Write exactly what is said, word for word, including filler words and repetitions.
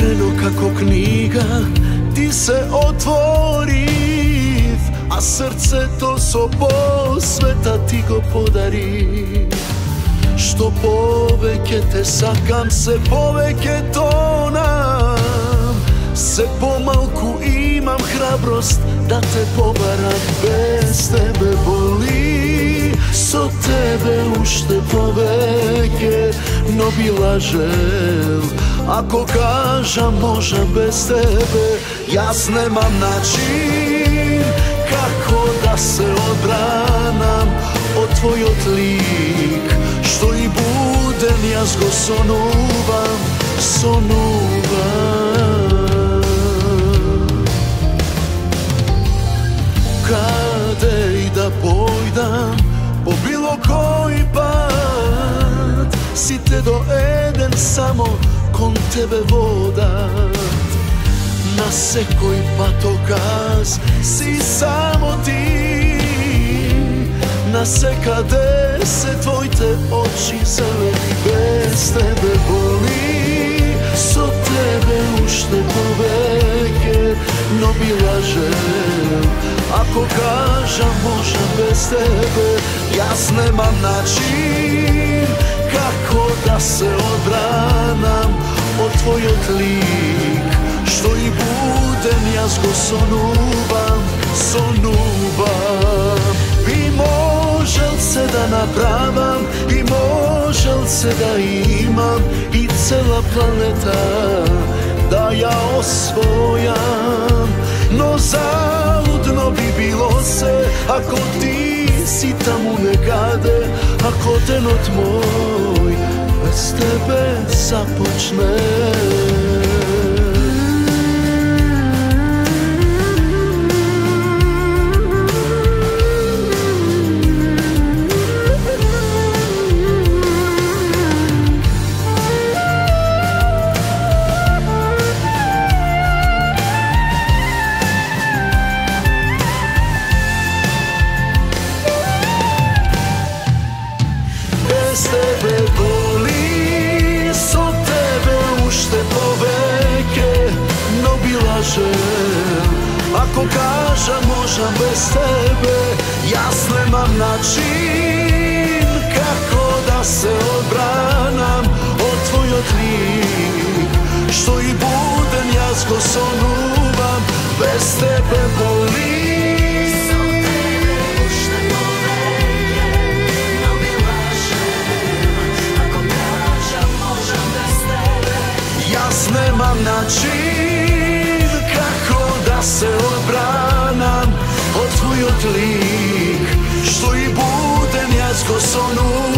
otvoreno kako knjiga ti se otvoriv, a srce to so posveta ti go podari. Što poveke te sakam, se poveke tonam, se pomalku imam hrabrost da te pobaram. Bez tebe boli, so tebe ušte poveke, no bi lažel ako kažem možem bez tebe. Jas nemam način kako da se odbranam od tvojot lik, što i budem jaz go sonuvam, sonuvam. Kade i da pojdam po bilo koji pad, si te do Eden samo kon tebe vodat. Na sekoj patokaz si samo ti, na sekade se tvojte oči zeleni. Bez tebe boli, so tebe ušte poveke, no bi lažel ako kažem možem bez tebe. Jas nemam način kako da se odbranam od tvojot lik, što i budem jaz go sonuvam, sonuvam. I možel se da napravam, i možel se da imam, i cela planeta da ja osvojam. No zaludno bi bilo se ako ti si tamo nekade, ako denot moj bez tebe započne. Bez tebe boli, so tebe ušte poveke, no bi lažel ako kažem možem bez tebe. Jas nemam način kako da se odbranam od tvojot lik, što i budem jaz go sonuvam. Bez tebe boli, nemam način kako da se odbranam od tvojot lik, što i budem jaz go sonuvam.